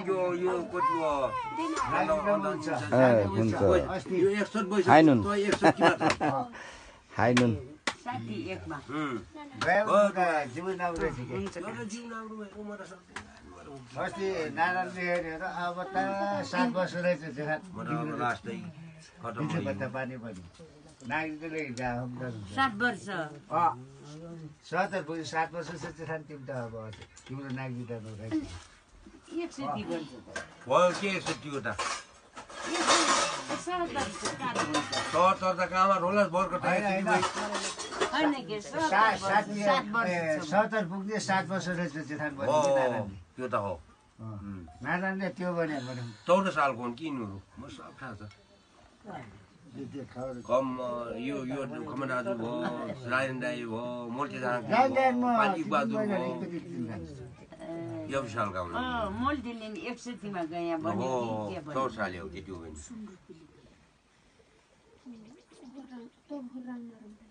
यो यो कति हो हुन्छ यो 61 पैसा हाई नुन 100 किलो छ हाई नुन 61 मा जीवन आउँदै थियो अस्ति नारायणले हेरेर अब त 7 वर्ष रहेछ जेठा लास्टै खतम भयो बत्ता पानी पनि नागरिकले गाउँ 7 वर्ष 7 वर्ष छ जेठा तिमी त अब तिम्रो नागरिकता नरहेछ 61 वर्ष भयो के 61 वटा 70 तर त काममा रोला बर्को टाइम हैन के 70 पुग्ने 7 वर्ष रहेछ जेठा हो त्यो त हो नारायणले त्यो भने 14 सालको हुन् कि यिनीहरू म सब थाहा छ कम यो खमराजु भयो रायन दाई भयो मोल्टेदाङ पानी बहादुर भयो यो सालका हुन् मोल्टेलिन 61 मा गए भने के भयो 14 साल हो त्यति हो भने